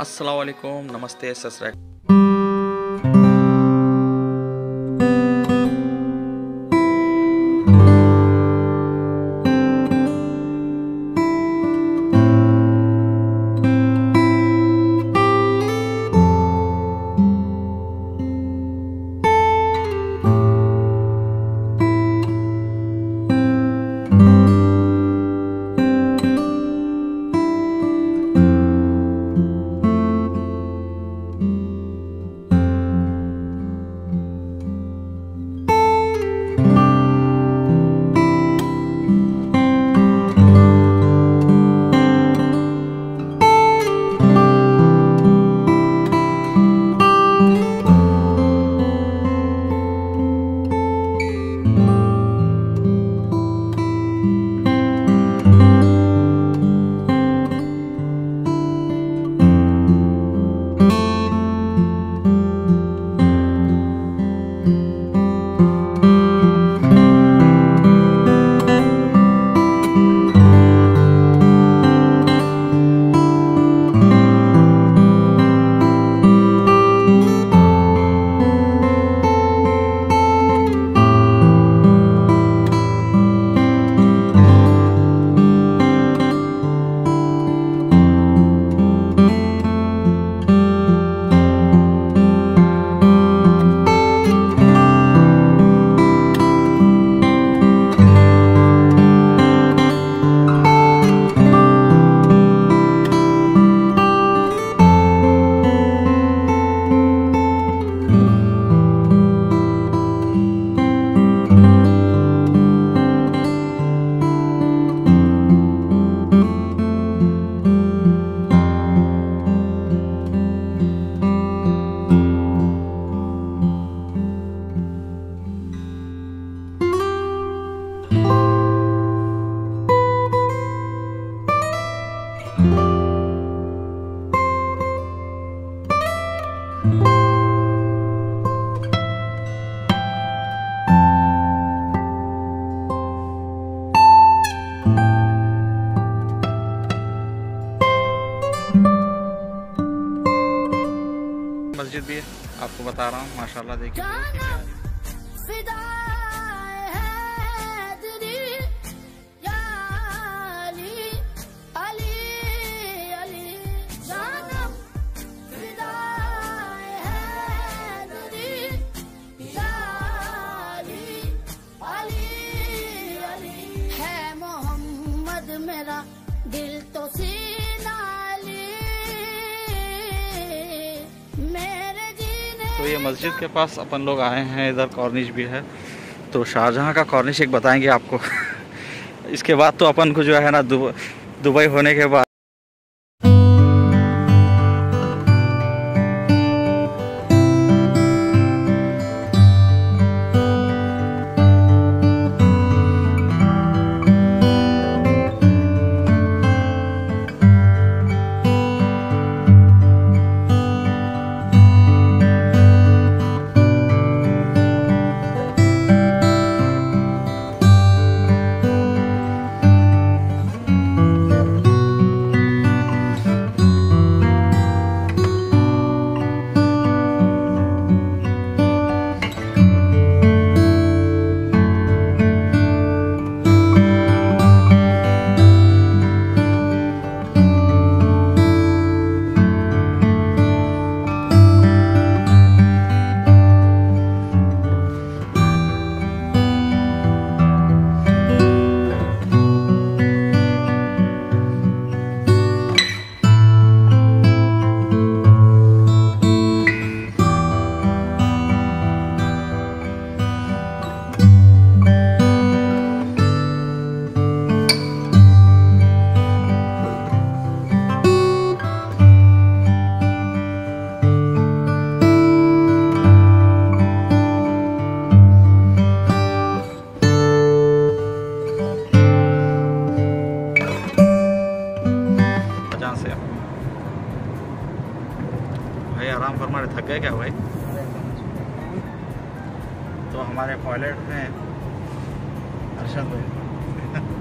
अस्सलाम वालेकुम, नमस्ते, सत श्री अकाल। मस्जिद भी है, आपको बता रहा हूँ, माशाल्लाह देखिए। है मोहम्मद मेरा दिल तो तो ये मस्जिद के पास अपन लोग आए हैं, इधर कॉर्निश भी है, तो शाहजहाँ का कॉर्निश एक बताएंगे आपको। इसके बाद तो अपन को जो है ना दुबई होने के बाद भाई आराम फरमा रहे, थक गए क्या भाई? तो हमारे पायलट में अरशद भाई